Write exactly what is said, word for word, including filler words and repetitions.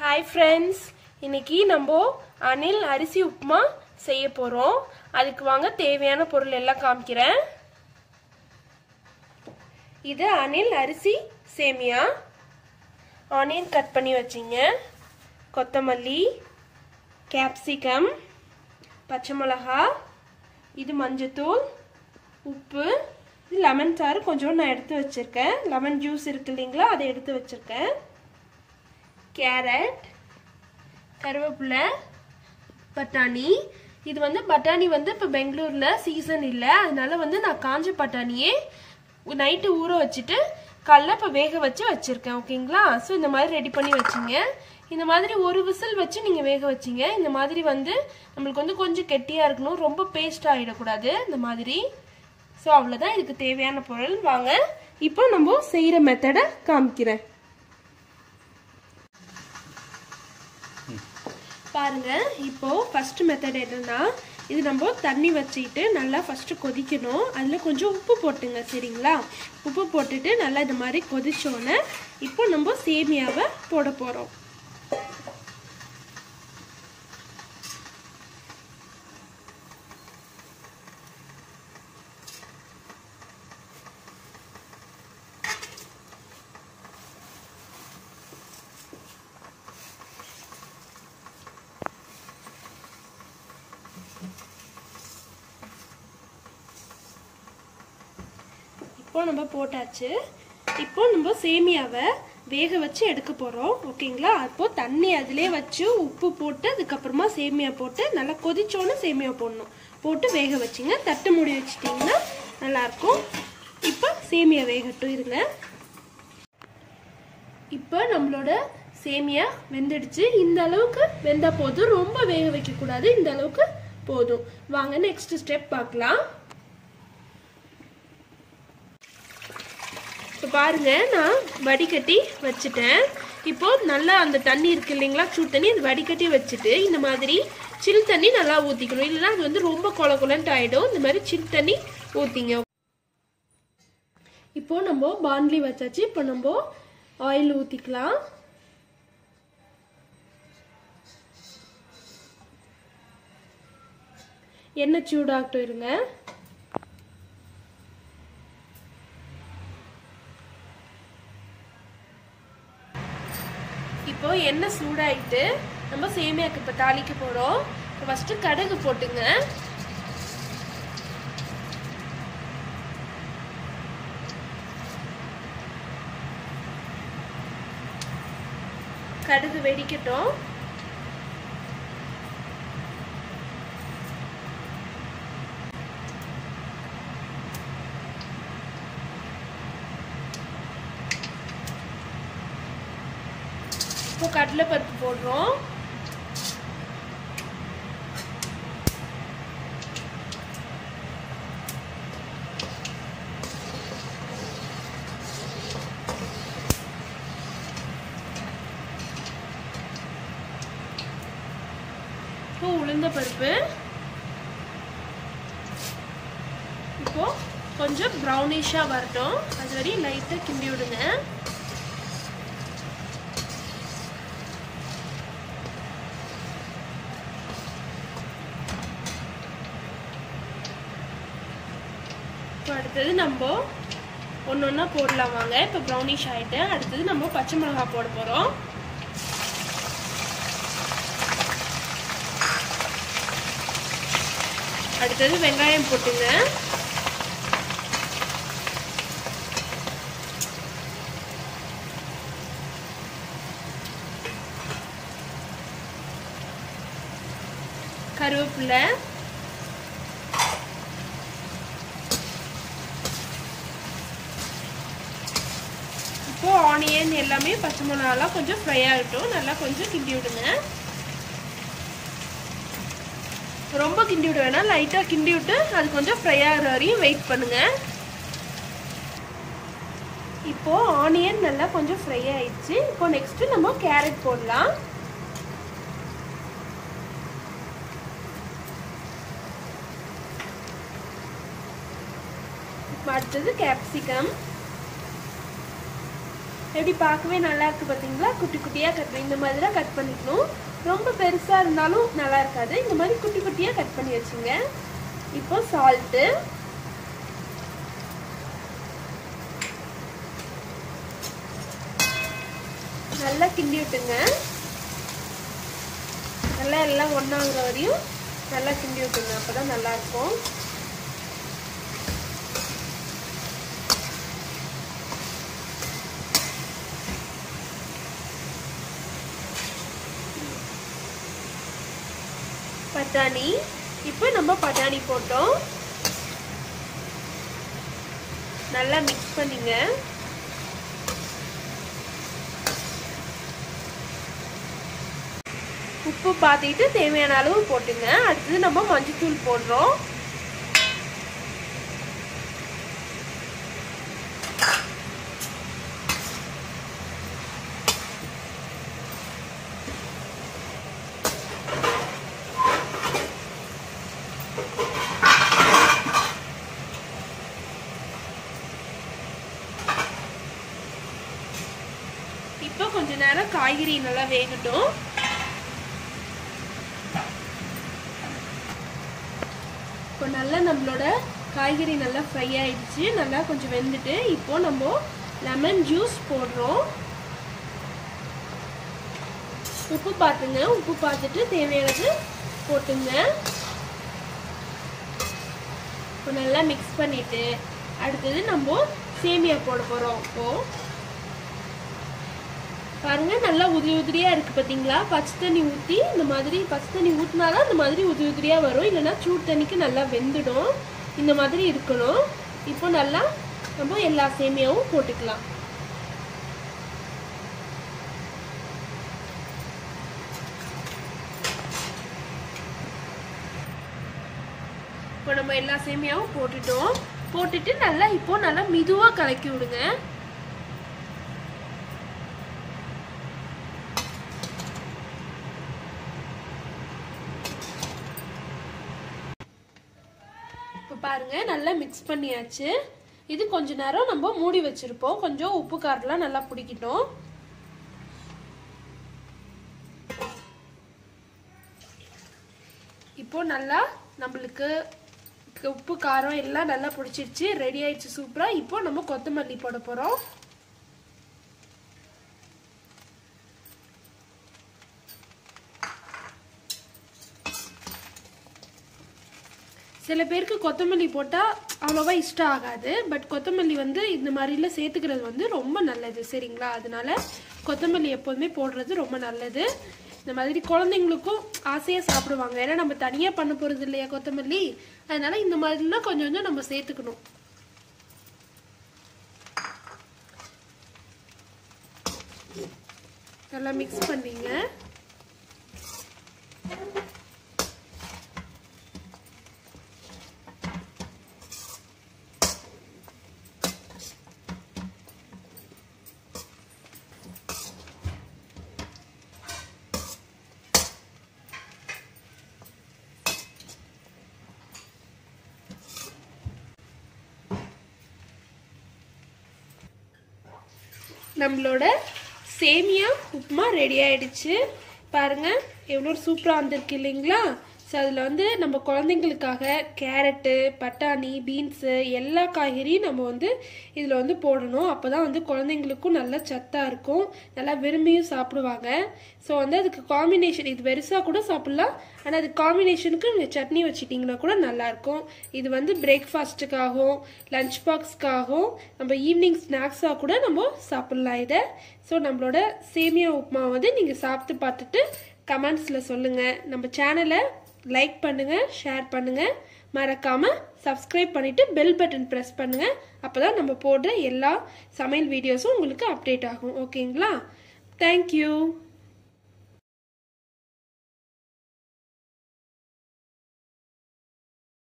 Hi friends, இன்னைக்கு நம்ம அணில் அரிசி உப்புமா செய்ய போறோம். அதுக்கு வாங்க தேவையான பொருள் எல்லாம் காமிக்கிறேன். இது அணில் அரிசி சேமியா. ஆனியன் கட் பண்ணி வச்சிங்க. கொத்தமல்லி, கேப்சிகம், பச்சை மிளகாய், இது மஞ்சத்தூள், உப்பு, இது லெமன் சாறு கொஞ்சம் நான் எடுத்து வச்சிருக்கேன். லெமன் ஜூஸ் இருக்கு இல்லைங்களா, அதை எடுத்து வச்சிருக்கேன். கேரட், கருவேப்பிலை, பட்டாணி. இது வந்து பட்டாணி வந்து இப்போ பெங்களூரில் சீசன் இல்லை, அதனால வந்து நான் காஞ்ச பட்டாணியே நைட்டு ஊற வச்சுட்டு காலைல இப்போ வேக வச்சு வச்சுருக்கேன். ஓகேங்களா? ஸோ இந்த மாதிரி ரெடி பண்ணி வச்சிங்க. இந்த மாதிரி ஒரு விசில் வச்சு நீங்கள் வேக வச்சிங்க. இந்த மாதிரி வந்து நம்மளுக்கு வந்து கொஞ்சம் கெட்டியாக இருக்கணும், ரொம்ப பேஸ்ட் ஆகிடக்கூடாது. இந்த மாதிரி. ஸோ அவ்வளோதான் இதுக்கு தேவையான பொருள். வாங்க இப்போ நம்ம செய்கிற மெத்தடை காமிக்கிறேன். பாருங்க, இப்போ ஃபர்ஸ்ட் மெத்தட் என்னன்னா, இது நம்ம தண்ணி வச்சுக்கிட்டு நல்லா ஃபர்ஸ்ட் கொதிக்கணும். அதில் கொஞ்சம் உப்பு போட்டுங்க, சரிங்களா? உப்பு போட்டுட்டு நல்லா இது மாதிரி கொதிச்சோன்னே இப்போ நம்ம சேமியாவை போட போகிறோம். இப்போ நம்ம போட்டாச்சு. இப்போ நம்ம சேமியாவை வேக வச்சு எடுக்க போகிறோம். ஓகேங்களா? அப்போ தண்ணி அதிலே வச்சு உப்பு போட்டு அதுக்கப்புறமா சேமியா போட்டு நல்லா கொதிச்சோன்னு சேமியா போடணும். போட்டு வேக வச்சுங்க. தட்டு மூடி வச்சிட்டிங்கன்னா நல்லாயிருக்கும். இப்போ சேமியா வேகட்டும் இருங்க. இப்போ நம்மளோட சேமியா வெந்துடுச்சு. இந்த அளவுக்கு வெந்தா போதும், ரொம்ப வேக வைக்கக்கூடாது. இந்த அளவுக்கு போதும். வாங்க நெக்ஸ்ட் ஸ்டெப் பார்க்கலாம். இப்போ பாருங்க, நான் வடிகட்டி வச்சுட்டேன். இப்போ நல்லா அந்த தண்ணி இருக்கு இல்லைங்களா, சூடு தண்ணி, அது வடிகட்டி வச்சுட்டு இந்த மாதிரி சில் தண்ணி நல்லா ஊற்றிக்கணும். இல்லைன்னா அது வந்து ரொம்ப கொல கொலன்ட்டு ஆகிடும். இந்த மாதிரி சில் தண்ணி ஊற்றிங்க. இப்போ நம்ம பாண்ட்லி வச்சாச்சு. இப்போ நம்ம ஆயில் ஊற்றிக்கலாம். எண்ணெய் சூடாகட்டும் இருங்க. இப்போ எண்ணெய் சூடாயிட்டு நம்ம சேமியாக்கு இப்போ தாளிக்க போகிறோம். இப்போ ஃபஸ்ட்டு கடுகு போட்டுங்க. கடுகு வெடிக்கட்டும். இப்போ கடலை பருப்பு போடுறோம். இப்போ உளுந்த பருப்பு. இப்போ கொஞ்சம் ப்ரௌனிஷா வரட்டும், அது வரையும் லைட்டா கிண்டி விடுங்க. அடுத்தது நம்ம ஒன்று ஒன்றா போடலாம் வாங்க. இப்போ ப்ரௌனிஷ் ஆகிட்டு அடுத்தது நம்ம பச்சை மிளகாய் போட போகிறோம். அடுத்தது வெங்காயம் போட்டுங்க. கருவேப்பிலை, இப்போ ஆனியன் எல்லாமே பச்சை மிளகாலாம் கொஞ்சம் ஃப்ரை ஆகட்டும். நல்லா கொஞ்சம் கிண்டி விடுங்க. ரொம்ப கிண்டி விட வேணாம், லைட்டாக கிண்டி விட்டு அது கொஞ்சம் ஃப்ரை ஆகிற வரையும் வெயிட் பண்ணுங்க. இப்போ ஆனியன் நல்லா கொஞ்சம் ஃப்ரை ஆயிடுச்சு. இப்போ நெக்ஸ்ட் நம்ம கேரட் போடலாம். அடுத்தது கேப்சிகம், எப்படி பார்க்கவே நல்லா இருக்கு பார்த்தீங்களா? குட்டி குட்டியாக கட் பண்ணி இந்த மாதிரி தான் கட் பண்ணிக்கணும். ரொம்ப பெருசாக இருந்தாலும் நல்லா இருக்காது. இந்த மாதிரி குட்டி குட்டியாக கட் பண்ணி வச்சுங்க. இப்போ சால்ட்டு, நல்லா கிண்டி விட்டுங்க. நல்லா எல்லாம் ஒன்றாகிற வரையும் நல்லா கிண்டி விட்டுங்க. அப்போ தான் நல்லாயிருக்கும். பட்டாணி, இப்போ நம்ம பட்டாணி போட்டோம். நல்லா மிக்ஸ் பண்ணிங்க. உப்பு பார்த்துட்டு தேவையான அளவு போட்டுங்க. அடுத்தது நம்ம மஞ்சத்தூள் போடுறோம். இப்போ கொஞ்ச நேரம் காய்கறி நல்லா வேகட்டும். இப்போ நல்லா நம்மளோட காய்கறி நல்லா ஃப்ரை ஆயிடுச்சு. நல்லா கொஞ்சம் வெந்துட்டு இப்போ நம்ம லெமன் ஜூஸ் போடுறோம். உப்பு பார்த்துங்க. உப்பு பார்த்துட்டு தேவையானது போட்டுங்க. இப்போ நல்லா மிக்ஸ் பண்ணிட்டு அடுத்தது நம்ம சேமியா போட போறோம். இப்போ பாருங்க நல்லா உதிரி உதிரியா இருக்கு பார்த்தீங்களா? பச்சை தண்ணி ஊற்றி இந்த மாதிரி பச்சை தண்ணி ஊற்றினாதான் இந்த மாதிரி உதிரி உதிரியா வரும். இல்லைன்னா சூடு தண்ணிக்கு நல்லா வெந்துடும். இந்த மாதிரி இருக்கணும். இப்போ நல்லா நம்ம எல்லா சேமியாவும் போட்டுக்கலாம். இப்போ நம்ம எல்லா சேமியாவும் போட்டுட்டோம். போட்டுட்டு நல்லா இப்போ நல்லா மெதுவா கலக்கி விடுங்க. பாருங்க நல்லா மிக்ஸ் பண்ணியாச்சு. இது கொஞ்ச நேரம் நம்ம மூடி வச்சிருப்போம். கொஞ்சம் உப்பு காரம்லாம் நல்லா பிடிக்கட்டும். இப்போ நல்லா நம்மளுக்கு உப்பு காரம் எல்லாம் நல்லா பிடிச்சிருச்சு. ரெடி ஆயிடுச்சு சூப்பரா. இப்போ நம்ம கொத்தமல்லி போட போறோம். சில பேருக்கு கொத்தமல்லி போட்டால் அவ்வளோவா இஷ்டம் ஆகாது. பட் கொத்தமல்லி வந்து இந்த மாதிரிலாம் சேர்த்துக்கிறது வந்து ரொம்ப நல்லது சரிங்களா? அதனால கொத்தமல்லி எப்போதுமே போடுறது ரொம்ப நல்லது. இந்த மாதிரி குழந்தைங்களுக்கும் ஆசையாக சாப்பிடுவாங்க. ஏன்னா நம்ம தனியாக பண்ண போகிறது இல்லையா கொத்தமல்லி. அதனால இந்த மாதிரிலாம் கொஞ்சம் கொஞ்சம் நம்ம சேர்த்துக்கணும். நல்லா மிக்ஸ் பண்ணிங்க. நம்மளோட சேமியா உப்புமா ரெடி ஆயிடுச்சு. பாருங்க எவ்வளோ சூப்பராக வந்திருக்கு இல்லைங்களா? ஸோ அதில் வந்து நம்ம குழந்தைங்களுக்காக கேரட்டு, பட்டாணி, பீன்ஸு எல்லா காய்கறியும் நம்ம வந்து இதில் வந்து போடணும். அப்போ தான் வந்து குழந்தைங்களுக்கும் நல்லா சத்தாக இருக்கும். நல்லா விரும்பியும் சாப்பிடுவாங்க. ஸோ வந்து அதுக்கு காம்பினேஷன் இது பெருசாக கூட சாப்பிட்லாம். ஆனால் அது காம்பினேஷனுக்கு நீங்கள் சட்னி வச்சுட்டிங்கன்னா கூட நல்லாயிருக்கும். இது வந்து பிரேக்ஃபாஸ்ட்டுக்காகவும் லஞ்ச் பாக்ஸ்க்காகவும் நம்ம ஈவினிங் ஸ்நாக்ஸாக கூட நம்ம சாப்பிட்லாம் இதை. ஸோ நம்மளோட சேமியா உப்புமா வந்து நீங்கள் சாப்பிட்டு பார்த்துட்டு கமெண்ட்ஸில் சொல்லுங்கள். நம்ம சேனலை லைக் பண்ணுங்கள், ஷேர் பண்ணுங்கள், மறக்காமல் சப்ஸ்கிரைப் பண்ணிவிட்டு பெல் பட்டன் ப்ரெஸ் பண்ணுங்கள். அப்போ தான் நம்ம போடுற எல்லா சமையல் வீடியோஸும் உங்களுக்கு அப்டேட் ஆகும். ஓகேங்களா? தேங்க்யூ.